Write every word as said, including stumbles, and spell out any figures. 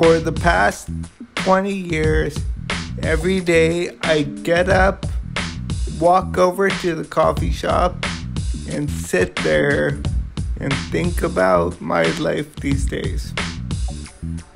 For the past twenty years, every day I get up, walk over to the coffee shop, and sit there and think about my life these days.